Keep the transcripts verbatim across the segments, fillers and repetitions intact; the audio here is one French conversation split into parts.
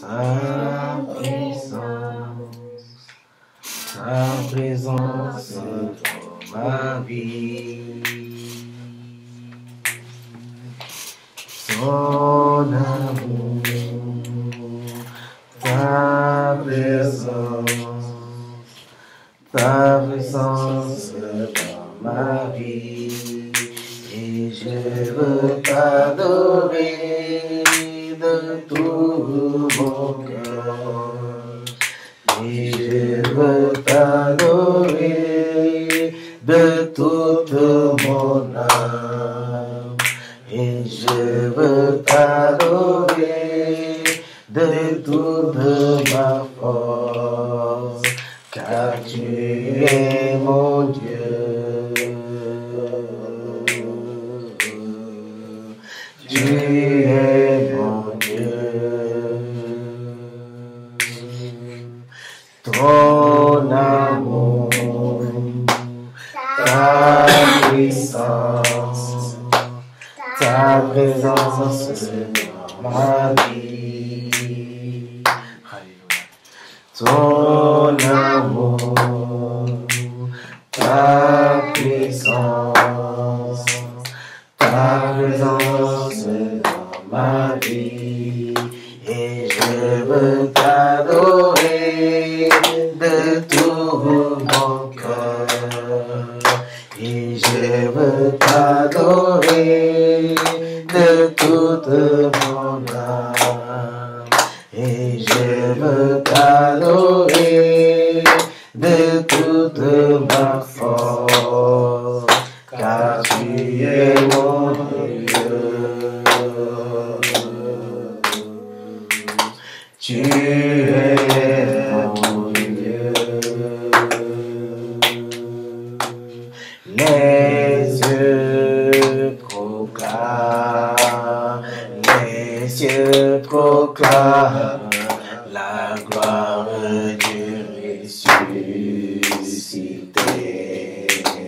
ta présence, ta présence dans ma vie, ton amour, ta présence, ta présence dans ma vie, et je veux t'adorer de tout mon cœur, et je veux t'adorer de toute mon âme, et je veux t'adorer de toute ma force, car tu es mon Dieu, tu es mon Dieu, ton amour, ta puissance, ta présence dans ma vie, ton amour, ta puissance, ta présence dans ma vie, et je veux t'adorer de tout mon cœur, et je veux t'adorer de toute mon âme, et je veux t'adorer de toute ma force, car tu es mon Dieu, tu es mon Dieu. Les yeux proclament, les cieux proclament la gloire du ressuscité.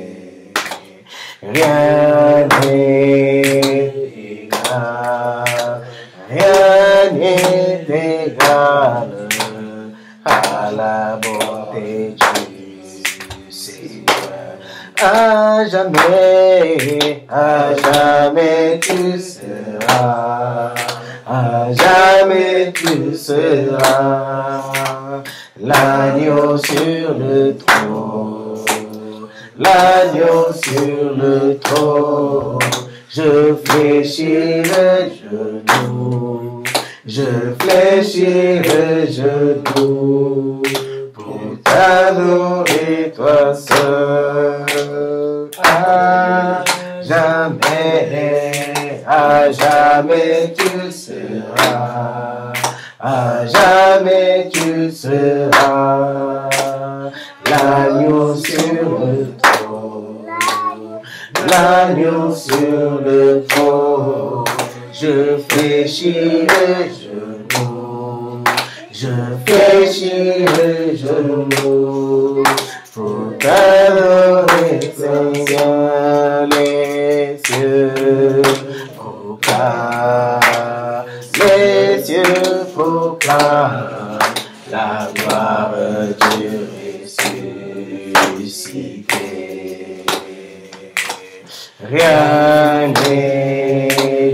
Rien n'est égal, rien n'est égal à la bonté du Seigneur. À jamais, à jamais tu seras, à jamais tu seras l'agneau sur le trône, l'agneau sur le trône. Je fléchis le genou, je fléchis le genou pour t'adorer toi seul. À jamais, à jamais tu seras, à jamais tu seras l'agneau sur le trône, l'agneau sur le trône. Je fléchis le genou, je fléchis le genou pour t'adorer, Seigneur. Les cieux proclament, les cieux proclament la gloire du ressuscité. Rien n'est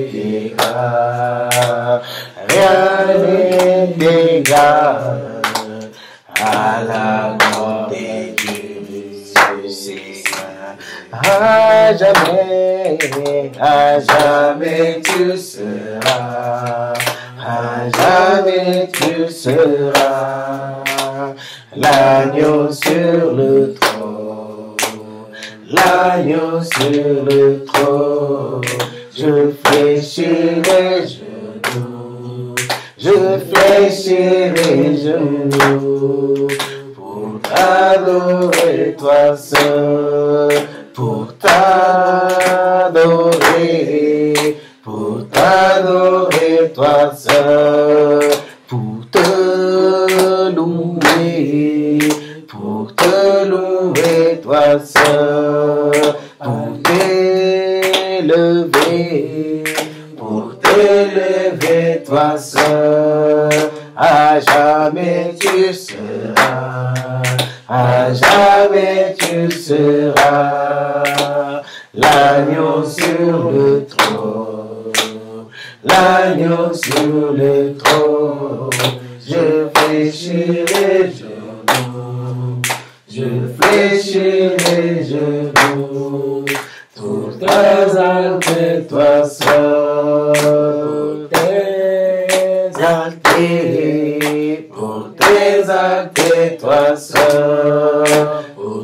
égal, rien n'est égal à la bonté du Seigneur. À jamais, à jamais tu seras, à jamais tu seras l'agneau sur le trône, l'agneau sur le trône. Je fléchis les genoux, je fléchis les genoux pour t'adorer toi seul, pour t'adorer, pour t'adorer toi seul, pour te louer, pour te louer toi seul, pour t'élever, pour t'élever toi seul, à à jamais tu seras, à jamais tu seras, l'agneau sur le trône, l'agneau sur le trône. Je fléchis les genoux, je fléchis les genoux, tous tes actes, toi seul, pour tes actes, pour tes actes, toi seul, pour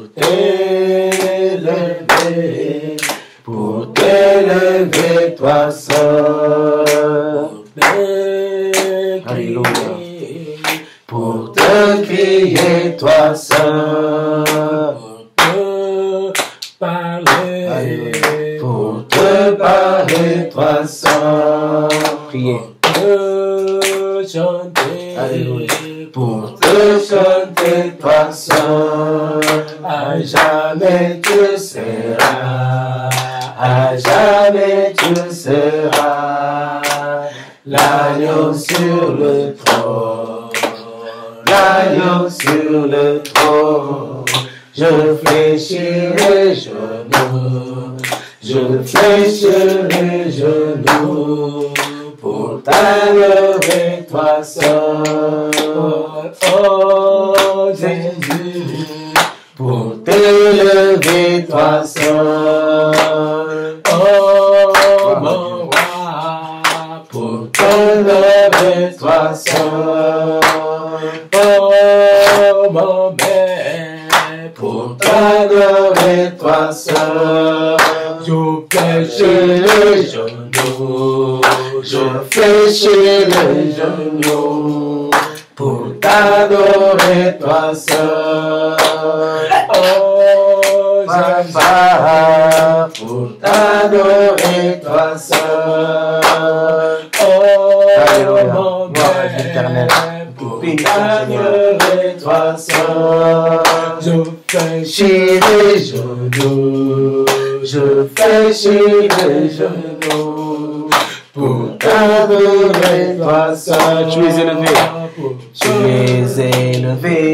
t'élever, pour t'élever, toi seul, alléluia. Pour te crier, toi seul, pour te parler, pour te parler, toi seul, prier, pour te chanter, alléluia. Pour te chanter, toi seul, à jamais tu seras, à jamais tu seras, l'agneau sur le trône. L'agneau sur le trône, je fléchis les genoux, je fléchis les genoux, pour t'adorer toi seul, oh Jésus, pour t'élever toi seul, oh mon roi, pour t'honorer toi seul. Oh mon Père, pour t'adorer toi seul, je fléchis les genoux, je fléchis les genoux, pour t'adorer toi seul. Oh Papa, pour t'adorer toi seul. Oh mon Père, pour t'adorer toi seul, je fléchis les genoux, je fléchis les genoux, pour t'adorer toi seul. Tu es élevé, tu es élevé,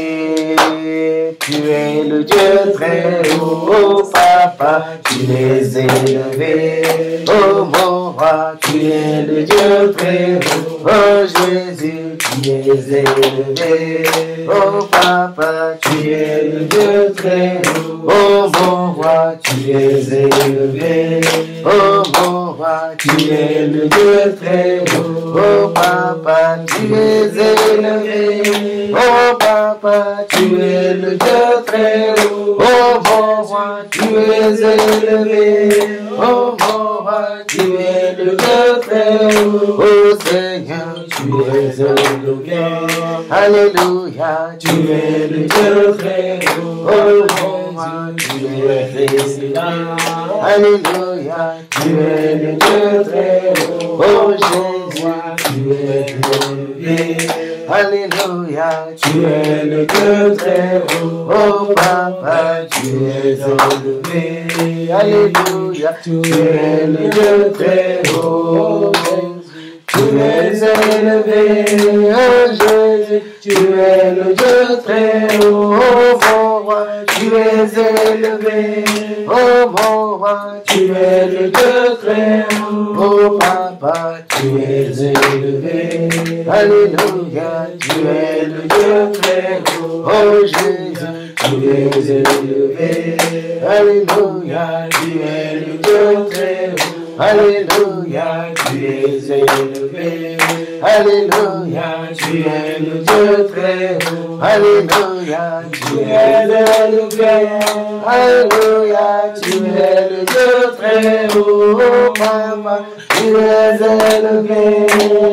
tu es le Dieu très haut, oh Papa, tu es élevé, oh mon roi, tu es le Dieu très haut, oh Jésus, tu es élevé, oh Papa, tu es le Dieu très haut, oh mon roi, tu es élevé, oh mon roi, tu es le Dieu très haut, oh Papa, tu es élevé, oh Papa, tu es le Dieu très haut, oh mon roi, tu es élevé, oh mon roi, tu es le Dieu très haut, oh Seigneur, tu es élevé, alléluia, tu es le Dieu très haut, oh mon roi, tu es élevé, alléluia, tu es le Dieu très haut, oh Jésus, tu es élevé, alléluia, tu es le Dieu très haut, oh Papa, tu es élevé, alléluia, tu es le Dieu très haut, tu es élevé, oh Jésus, tu es le Dieu très haut, oh mon roi, tu es élevé, oh mon roi, tu es le Dieu très haut, oh Papa, tu es élevé, alléluia, tu es le Dieu très haut, oh Jésus, tu es élevé, alléluia, tu es le Dieu très haut, alléluia, tu es élevé, alléluia, tu es le Dieu très haut, alléluia, tu es élevé, alléluia, tu es le Dieu très haut, oh Papa, tu es élevé,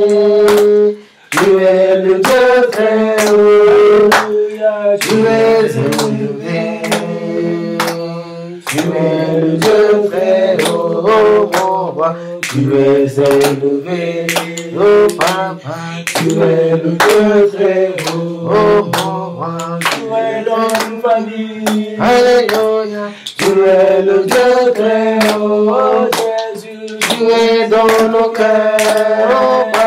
tu es le Dieu très haut, tu es élevé, tu es le Dieu très haut, oh mon roi, tu es élevé, oh Papa, tu es le Dieu très haut, oh mon roi, tu es dans une famille, alléluia, tu es le Dieu très haut, oh Jésus, tu es dans nos cœurs, oh Papa,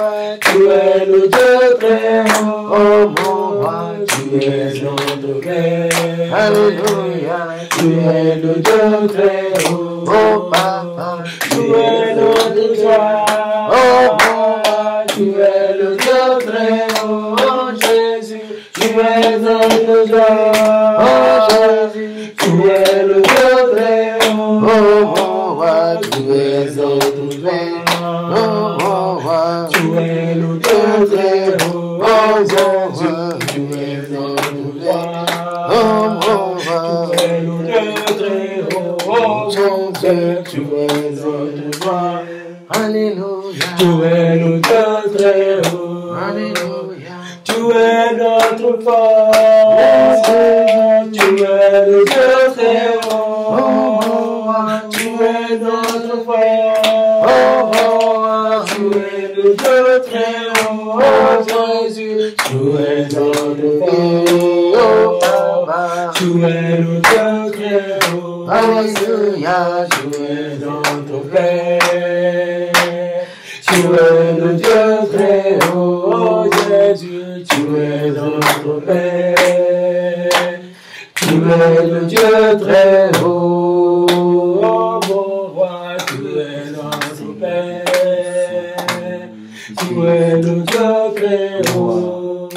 tu es le Dieu très haut. Oh mon roi, tu es notre Père. Alléluia, tu es le Dieu très haut. Oh Papa, tu es notre joie. Oh mon roi, tu es le Dieu très haut. Oh Jésus, tu es notre joie. Oh Jésus, tu es le Dieu très haut. Oh mon roi, tu es notre joie. Oh mon roi, tu es le Dieu très haut. Oh Jésus, tu es notre joie. Oh mon roi, tu es le Dieu très haut. Oh Jésus, tu es notre joie. Alléluia, tu es le Dieu très haut. Alléluia, tu es notre force. Tu es le Dieu très haut. Oh, tu es notre force. Oh, tu es le Dieu très haut. Oh Jésus, tu es notre force. Oh Papa, tu es le Dieu très haut. Alléluia, tu es notre Père. Tu es le Dieu très haut, oh Jésus, tu es notre Père. Tu es le Dieu très haut, oh mon roi, tu es notre Père. Tu es le Dieu très haut,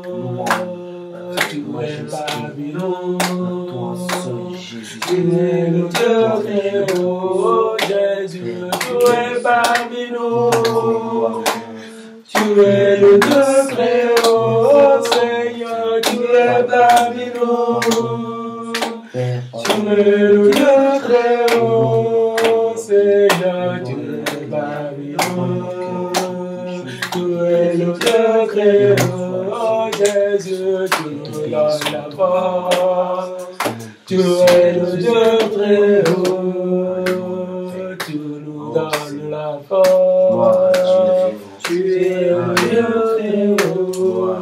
tu es Babylone. Tu es le Dieu très haut, oh Jésus, tu es parmi nous. Tu es le Dieu très haut, oh Seigneur, tu es parmi nous. Tu es le Dieu très haut, oh Seigneur, tu es parmi nous. Tu es le Dieu très haut, oh Jésus, tu nous donnes la force. Tu es le Dieu très haut, tu nous donnes la force. Tu es le Dieu très haut.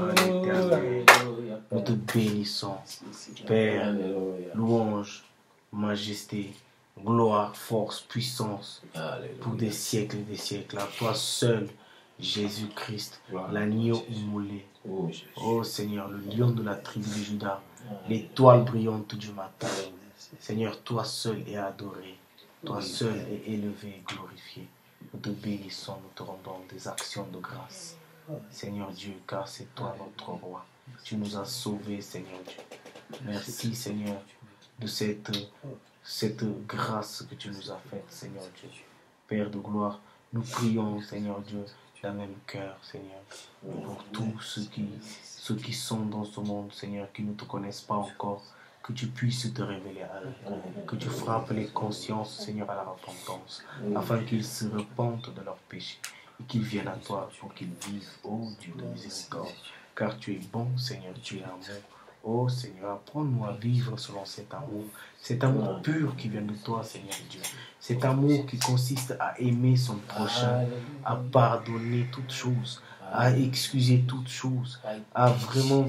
Nous te bénissons, Père, louange, majesté, gloire, force, puissance, pour des siècles et des siècles. À toi seul, Jésus-Christ, l'agneau immolé. Oh Seigneur, le lion de la tribu de Juda, l'étoile brillante du matin. Seigneur, toi seul est adoré, toi seul est élevé et glorifié. Nous te bénissons, nous te rendons des actions de grâce. Seigneur Dieu, car c'est toi notre roi. Tu nous as sauvés, Seigneur Dieu. Merci, Seigneur, de cette, cette grâce que tu nous as faite, Seigneur Dieu. Père de gloire, nous prions, Seigneur Dieu, d'un même cœur, Seigneur, pour tous ceux qui, ceux qui sont dans ce monde, Seigneur, qui ne te connaissent pas encore, que tu puisses te révéler à eux, que tu frappes les consciences, Seigneur, à la repentance, afin qu'ils se repentent de leurs péchés et qu'ils viennent à toi pour qu'ils vivent, ô Dieu de miséricorde, car tu es bon, Seigneur, tu es amour. Oh Seigneur, apprends-nous à vivre selon cet amour, cet amour pur qui vient de toi, Seigneur Dieu. Cet amour qui consiste à aimer son prochain, à pardonner toutes choses, à excuser toutes choses, à vraiment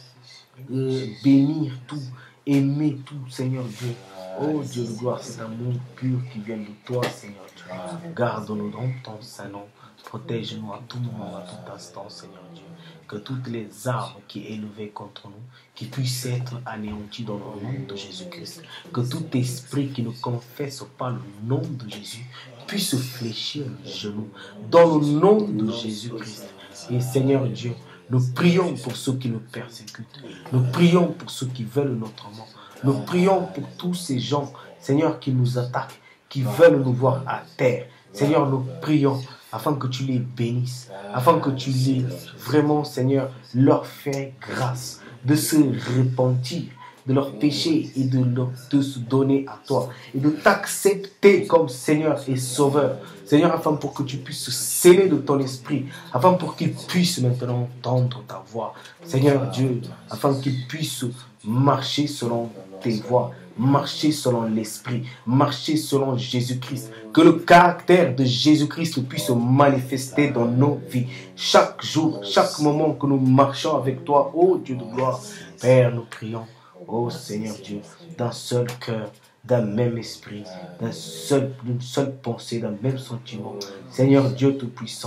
euh, bénir tout, aimer tout, Seigneur Dieu. Oh Dieu de gloire, cet amour pur qui vient de toi, Seigneur Dieu. Garde-nous dans ton saint nom, protège-nous à tout moment, à tout instant, Seigneur Dieu. Que toutes les armes qui est élevées contre nous, qui puissent être anéanties dans le nom de Jésus-Christ. Que tout esprit qui ne confesse pas le nom de Jésus puisse fléchir les genoux dans le nom de Jésus-Christ. Et Seigneur Dieu, nous prions pour ceux qui nous persécutent. Nous prions pour ceux qui veulent notre mort. Nous prions pour tous ces gens, Seigneur, qui nous attaquent, qui veulent nous voir à terre. Seigneur, nous prions afin que tu les bénisses, afin que tu les, vraiment, Seigneur, leur fais grâce de se repentir de leurs péchés et de, leur, de se donner à toi et de t'accepter comme Seigneur et Sauveur. Seigneur, afin pour que tu puisses se sceller de ton esprit, afin pour qu'ils puissent maintenant entendre ta voix. Seigneur Dieu, afin qu'ils puissent marcher selon tes voies, marcher selon l'esprit, marcher selon Jésus-Christ. Que le caractère de Jésus-Christ puisse se manifester dans nos vies. Chaque jour, chaque moment que nous marchons avec toi, ô Dieu de gloire, Père, nous prions, ô Seigneur Dieu, d'un seul cœur, d'un même esprit, d'un seul, d'une seule pensée, d'un même sentiment. Seigneur Dieu Tout-Puissant,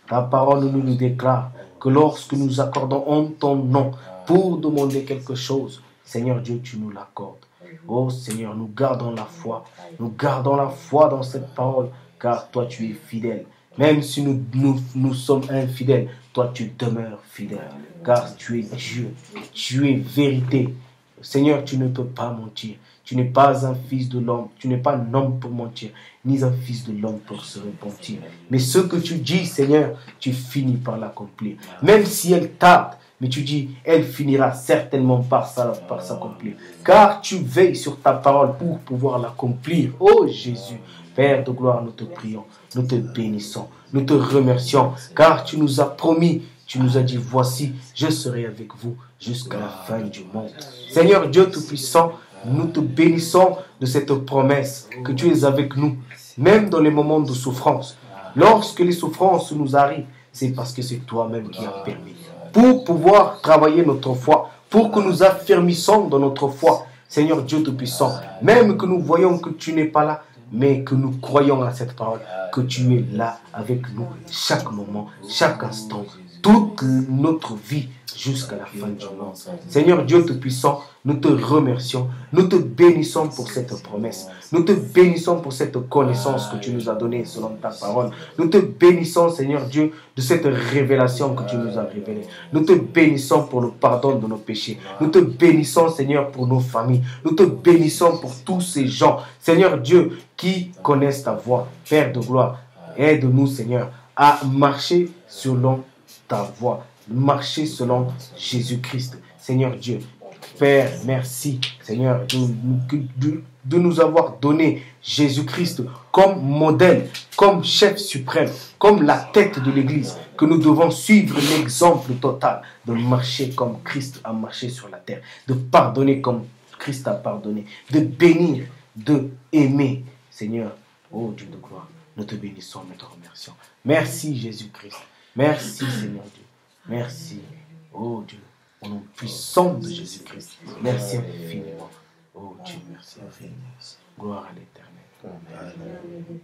Ta parole nous nous déclare que lorsque nous accordons en ton nom pour demander quelque chose, Seigneur Dieu, tu nous l'accordes. Oh Seigneur, nous gardons la foi. Nous gardons la foi dans cette parole, car toi tu es fidèle. Même si nous, nous, nous sommes infidèles, toi tu demeures fidèle, car tu es Dieu, tu es vérité. Seigneur, tu ne peux pas mentir. Tu n'es pas un fils de l'homme, tu n'es pas un homme pour mentir, ni un fils de l'homme pour se repentir. Mais ce que tu dis, Seigneur, tu finis par l'accomplir. Même si elle tarde, mais tu dis, elle finira certainement par, par s'accomplir. Car tu veilles sur ta parole pour pouvoir l'accomplir. Oh Jésus, Père de gloire, nous te prions, nous te bénissons, nous te remercions, car tu nous as promis, tu nous as dit, voici, je serai avec vous jusqu'à la fin du monde. Seigneur Dieu Tout-Puissant, nous te bénissons de cette promesse que tu es avec nous, même dans les moments de souffrance. Lorsque les souffrances nous arrivent, c'est parce que c'est toi-même qui as permis. Pour pouvoir travailler notre foi, pour que nous affermissions dans notre foi, Seigneur Dieu Tout-Puissant, même que nous voyons que tu n'es pas là, mais que nous croyons à cette parole, que tu es là avec nous chaque moment, chaque instant, toute notre vie jusqu'à la fin du monde. Seigneur Dieu Tout-Puissant, nous te remercions, nous te bénissons pour cette promesse, nous te bénissons pour cette connaissance que tu nous as donnée selon ta parole. Nous te bénissons, Seigneur Dieu, de cette révélation que tu nous as révélée. Nous te bénissons pour le pardon de nos péchés. Nous te bénissons, Seigneur, pour nos familles. Nous te bénissons pour tous ces gens, Seigneur Dieu, qui connaissent ta voix. Père de gloire, aide-nous, Seigneur, à marcher selon ta voix, marcher selon Jésus-Christ. Seigneur Dieu, Père, merci, Seigneur, de, de, de nous avoir donné Jésus-Christ comme modèle, comme chef suprême, comme la tête de l'Église, que nous devons suivre l'exemple total de marcher comme Christ a marché sur la terre, de pardonner comme Christ a pardonné, de bénir, de aimer. Seigneur, oh Dieu de gloire, nous te bénissons, nous te remercions. Merci Jésus-Christ. Merci Seigneur Dieu. Merci, oh Dieu, au nom puissant de Jésus-Christ. Merci infiniment. Oh Dieu, merci infiniment. Gloire à l'Éternel. Amen.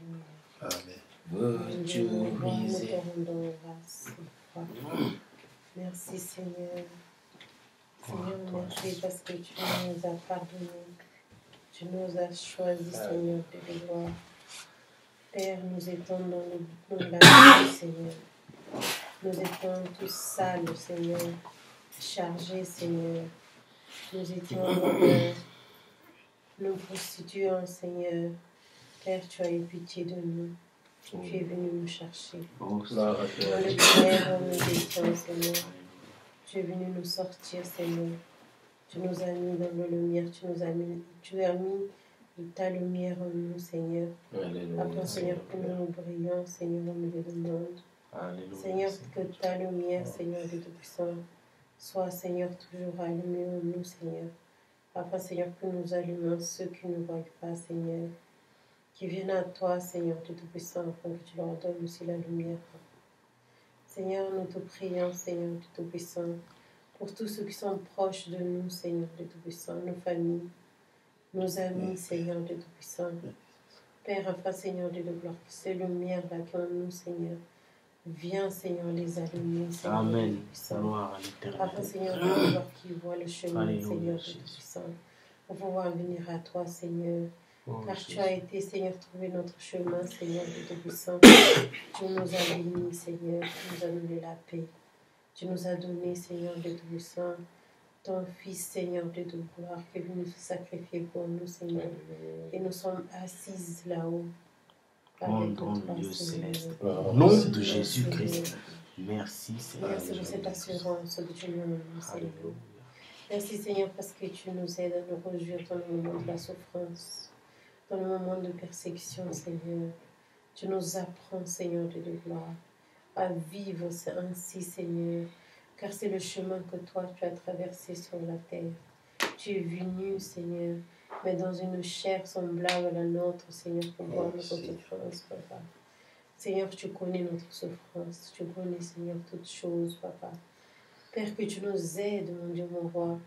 Amen. Merci Seigneur. Seigneur, merci parce que tu nous as pardonné. Tu nous as choisis, Seigneur, de te voir. Père, nous étions dans le dans la vie, Seigneur. Nous étions tous sales, Seigneur, chargés, Seigneur. Nous étions euh, nous prostituons, Seigneur. Père, tu as eu pitié de nous. Tu es venu nous chercher. Dans le prière où nous étions, Seigneur. Tu es venu nous sortir, Seigneur. Tu nous as mis dans la lumière. Tu nous as mis, tu as mis ta lumière en nous, Seigneur. Après, Seigneur, que nous nous brillons, Seigneur, au milieu du monde. Alléluia. Seigneur, que ta lumière, Seigneur, de Tout-Puissant, soit, Seigneur, toujours allumée en nous, Seigneur. Afin, Seigneur, que nous allumons ceux qui ne voient pas, Seigneur, qui viennent à toi, Seigneur, de Tout-Puissant, afin que tu leur donnes aussi la lumière. Seigneur, nous te prions, Seigneur, de Tout-Puissant, pour tous ceux qui sont proches de nous, Seigneur, de Tout-Puissant, nos familles, nos amis, Seigneur, de Tout-Puissant. Père, afin, Seigneur, de gloire, que ces lumières-là qui ont en nous, Seigneur, viens, Seigneur, les allumer, Seigneur. Amen. Gloire à l'Éternel. Afin, Seigneur, de gloire qui voit le chemin, Alléluia, Seigneur, de Tout-Puissant, pour pouvoir venir à toi, Seigneur. Oh, car Jésus. Tu as été, Seigneur, trouver notre chemin, Seigneur, de Tout-Puissant. Tu nous as bénis, Seigneur. Tu nous as donné la paix. Tu nous as donné, Seigneur, de Tout-Puissant, ton Fils, Seigneur, de toute gloire, qui est venu se sacrifier pour nous, Seigneur. Et nous sommes assises là-haut. Mon Dieu céleste, au nom de Jésus-Christ, merci Seigneur. Merci pour cette assurance que tu nous donnes, Seigneur. Merci Seigneur parce que tu nous aides à nous réjouir dans le moment de la souffrance, dans le moment de persécution, Seigneur. Tu nous apprends, Seigneur de gloire, à vivre ainsi, Seigneur, car c'est le chemin que toi tu as traversé sur la terre. Tu es venu, Seigneur, mais dans une chair semblable à la nôtre, Seigneur, pour voir notre souffrance, Papa. Seigneur, tu connais notre souffrance, tu connais, Seigneur, toutes choses, Papa. Père, que tu nous aides, mon Dieu, mon roi,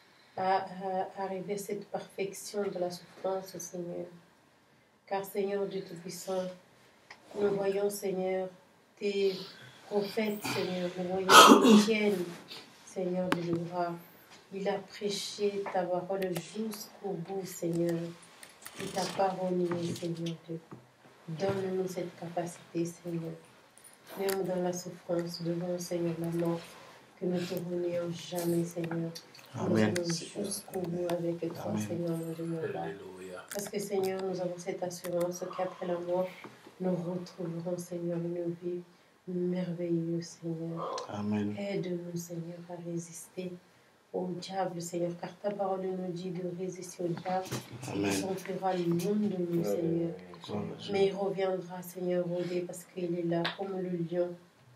à, à arriver à cette perfection de la souffrance, Seigneur. Car, Seigneur Dieu Tout-Puissant, nous voyons, Seigneur, tes prophète, Seigneur. Nous voyons Étienne, Seigneur de gloire. Il a prêché ta parole jusqu'au bout, Seigneur. Il t'a pas renié, Seigneur Dieu. Donne-nous cette capacité, Seigneur. Même dans la souffrance, devant, Seigneur, la mort, que nous ne te renions jamais, Seigneur. Amen. Nous allons jusqu'au bout avec toi, Amen. Seigneur, mon Dieu, mon Père. Parce que, Seigneur, nous avons cette assurance qu'après la mort, nous retrouverons, Seigneur, une vie merveilleuse, Seigneur. Amen. Aide-nous, Seigneur, à résister au diable, Seigneur, car ta parole nous dit de résister au diable. Amen. Il s'enfuira loin de nous, Seigneur. Mais il reviendra, Seigneur, rôder, parce qu'il est là, comme le lion,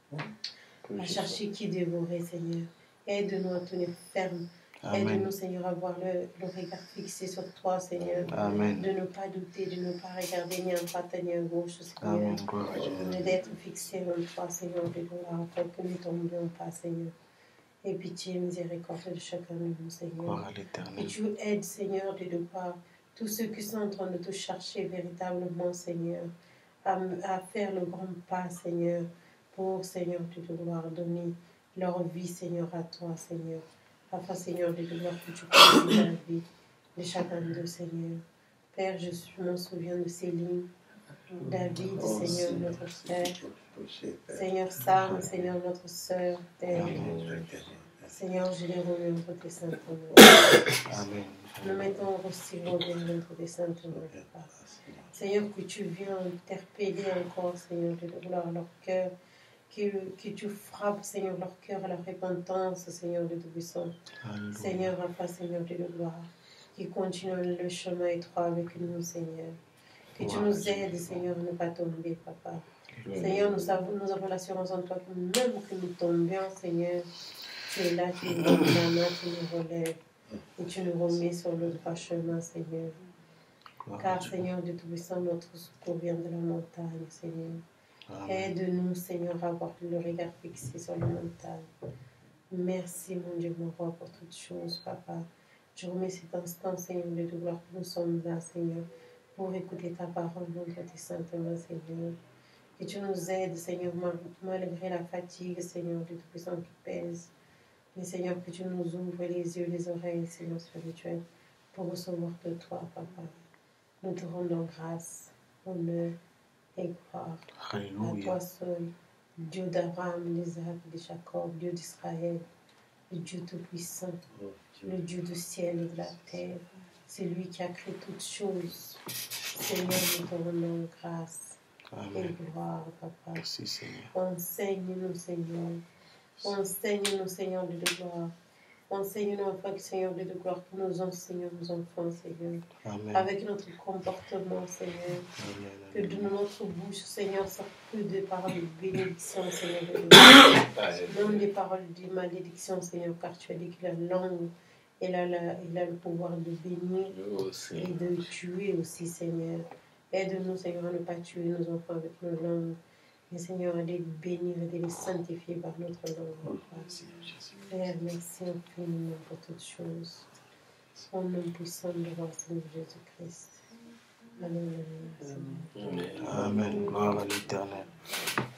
à chercher qui dévorer, Seigneur. Aide-nous à tenir ferme. Aide-nous, Seigneur, à avoir le, le regard fixé sur toi, Seigneur. Amen. De ne pas douter, de ne pas regarder ni à droite ni à gauche, Seigneur. Amen. Gloire à Dieu. Mais d'être fixé en toi, Seigneur, de gloire, afin que nous ne tombions pas, Seigneur. Et pitié, miséricorde de chacun de nous, Seigneur. Gloire à Et l'Éternel. tu aides, Seigneur, de gloire, tous ceux qui sont en train de te chercher véritablement, Seigneur, à, à faire le grand pas, Seigneur, pour, Seigneur, de te gloire, donner leur vie, Seigneur, à toi, Seigneur. Afin, Seigneur, de te gloire, que tu conduis la vie de chacun d'eux, Seigneur. Père, je me souviens de Céline, David, Seigneur, notre frère. Seigneur Sam, Seigneur, notre sœur, Père. Seigneur, je les remets entre tes saintes mains. Amen. Nous mettons aussi Robin entre tes saintes mains, Papa. Seigneur, que tu viens interpeller encore, Seigneur, de gloire leur cœur. Que, que tu frappes, Seigneur, leur cœur à la repentance, Seigneur de Tout-Puissant. Seigneur, afin, Seigneur de gloire, qui continue le chemin étroit avec nous, Seigneur. Que tu nous aides, Seigneur, à ne pas tomber, Papa. Seigneur, nous avons, nous avons l'assurance en toi que même que nous tombions, Seigneur, tu es là, tu nous donnes la main, tu nous relèves et tu nous remets sur le droit chemin, Seigneur. Car, Seigneur de Tout-Puissant, notre secours vient de la montagne, Seigneur. Aide-nous, Seigneur, à avoir le regard fixé sur la montagne. Merci, mon Dieu, mon roi, pour toutes choses, Papa. Je remets cet instant, Seigneur, de gloire que nous sommes là, Seigneur, pour écouter ta parole, notre tes saintes mains, Seigneur. Que tu nous aides, Seigneur, malgré la fatigue, Seigneur, de Tout-Puissant qui pèse. Mais, Seigneur, que tu nous ouvres les yeux, les oreilles, Seigneur spirituel, pour recevoir de toi, Papa. Nous te rendons grâce, honneur et gloire. Alléluia. À toi seul, Dieu d'Abraham, d'Isaac, de Jacob, Dieu d'Israël, le Dieu Tout-Puissant, le Dieu du ciel et de la terre. C'est lui qui a créé toutes choses. Seigneur, nous te rendons grâce. Amen. Et gloire, Papa. Merci, Seigneur. Enseigne-nous, Seigneur. Enseigne-nous, Seigneur, de gloire. Enseigne-nous, afin que, Seigneur, de gloire, que nous enseignons nos enfants, Seigneur. Amen. Avec notre comportement, Seigneur. Amen. Que de notre bouche, Seigneur, sortent que des paroles de bénédiction, Seigneur, de gloire. Non des paroles de malédiction, Seigneur, car tu as dit que la langue, elle a, la, elle a le pouvoir de bénir et de tuer aussi, Seigneur. Aide-nous, Seigneur, à ne pas tuer nos enfants avec nos langues. Mais, Seigneur, à les bénir et de les sanctifier par notre langue. Père, merci infiniment pour toutes choses. Au nom puissant de notre Seigneur Jésus-Christ. Alléluia. Amen. Gloire à l'Éternel.